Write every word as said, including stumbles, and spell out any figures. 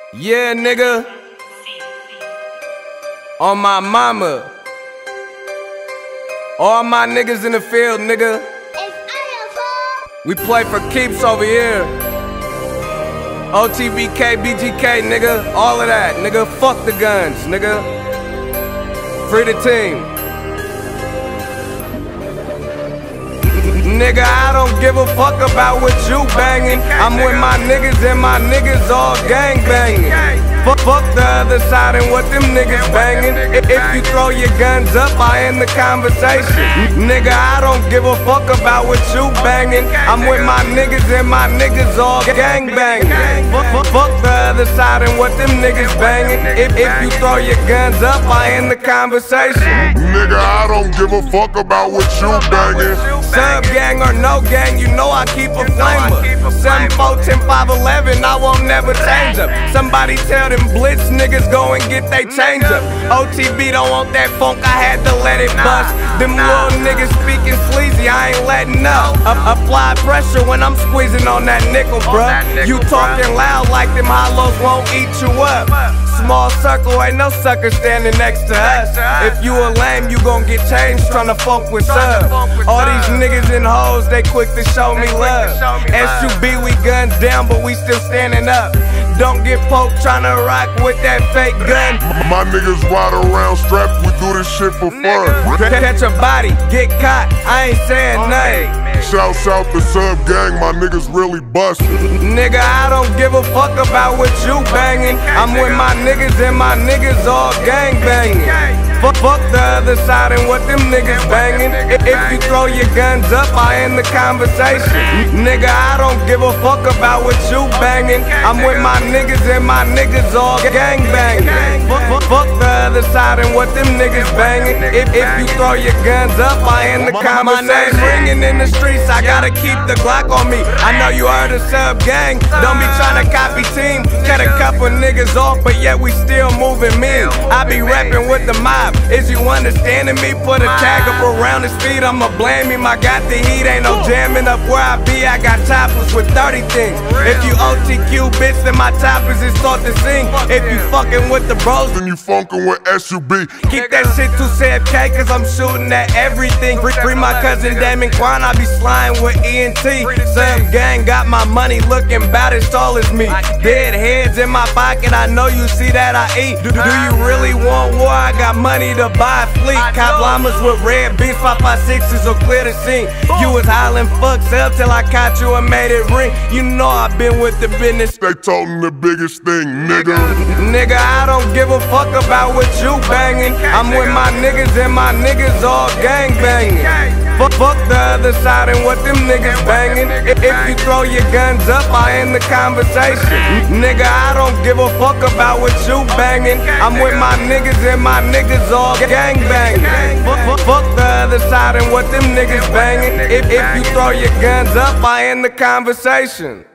Yeah, nigga. On my mama. All my niggas in the field, nigga. We play for keeps over here. O T B K, B G K, nigga. All of that, nigga. Fuck the guns, nigga. Free the team. Nigga, I don't give a fuck about what you banging. I'm with my niggas and my niggas all gang banging. Fuck, fuck the other side and what them niggas banging. If you throw your guns up, I end the conversation. Nigga, I don't give a fuck about what you banging. I'm with my niggas and my niggas all gang banging. Fuck, fuck, fuck the other side and what them niggas banging. If, if you throw your guns up, I end the conversation. Nigga, I don't give a fuck about what you banging. Sub gang or no gang, you know I keep a flamer. seven four, ten, five, eleven, I won't never change up. Somebody tell them blitz niggas go and get they change up. O T B don't want that funk, I had to let it bust. Them little niggas speaking sleazy, I ain't letting up. Apply pressure when I'm squeezing on that nickel, bruh. You talking loud like them hollows won't eat you up. Small circle, ain't no sucker standing next to us. If you a lame, you gon' get changed tryna funk with sub. All these niggas and hoes, they quick to show me love. S U B, we guns down, but we still standing up. Don't get poked tryna rock with that fake gun. My niggas ride around strapped, we do this shit for fun. Catch a body, get caught, I ain't saying nothing. Shouts out the sub gang, my niggas really bustin'. Nigga, I don't give a fuck about what you banging. I'm with my niggas and my niggas all gang banging. Fuck, fuck the other side and what them niggas banging. If, if you throw your guns up, I end the conversation. Nigga, I don't give a fuck about what you banging. I'm with my niggas and my niggas all gang banging. Fuck, fuck, fuck the other side and what them niggas banging. If, if you throw your guns up, I end the conversation. My name ringing in the streets, I gotta keep the Glock on me. I know you heard of sub gang, don't be tryna copy team. Cut a couple niggas off, but yet we still moving mean. I be rapping with the mob. Is you understanding me? Put a tag up around his feet, I'ma blame him. I got the heat, ain't no jamming up where I be. I got toppers with thirty things. If you O T Q bitch, then my toppers is start to sing. If you fucking with the bros, then you funkin' with S U B. Keep that shit to C F K, cause I'm shooting at everything. Free, free my cousin Damon Quan, I be sliding with E N T. Sub gang got my money looking about as tall as me. Dead heads in my pocket, I know you see that I eat. Do, do you really want war? I got money to buy a fleet. Cop llamas with red beats, five five sixes will clear the scene. You was hollering fucks up till I caught you and made it ring. You know I been with the business. They totin' the biggest thing, nigga. Nigga, I don't give a fuck about what you banging. I'm with my niggas and my niggas all gang banging. Fuck, fuck the other side and what them niggas banging. If, if you throw your guns up, I end the conversation. Nigga, I don't give a fuck about what you banging. I'm with my niggas and my niggas all gang banging. Fuck, fuck, fuck the other side and what them niggas banging. If, if you throw your guns up, I end the conversation.